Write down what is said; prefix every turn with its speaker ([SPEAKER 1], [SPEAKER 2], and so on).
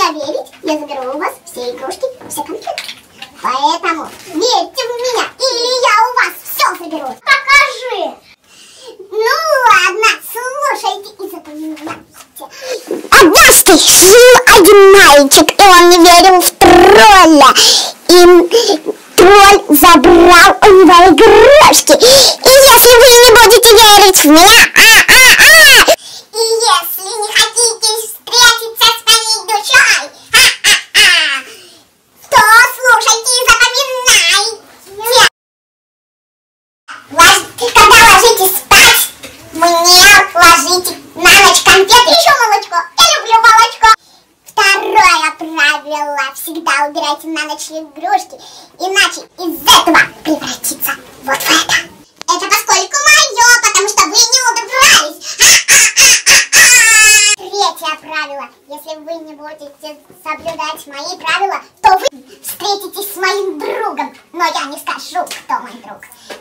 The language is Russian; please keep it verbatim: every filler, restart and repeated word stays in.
[SPEAKER 1] проверить, я заберу у вас все игрушки, все конфеты. Поэтому верьте в меня, или я у вас все заберу. Покажи. Ну ладно, слушайте и запоминайте. Однажды жил один мальчик, и он не верил в тролля. И тролль забрал у него игрушки. И если вы не будете верить в меня, а-а-а, и если не хотите встретиться с моей душой, а-а-а, то слушайте и запоминайте. Когда ложитесь спать, мне ложите на ночь конфеты. Еще молочко. Я люблю молочко. Второе правило. Всегда убирайте на ночь игрушки, иначе из этого превратится вот в это. Это поскольку мое, потому что вы не убрались. Третье правило. Если вы не будете соблюдать мои правила, то вы встретитесь с моим другом. Но я не скажу, кто мой друг.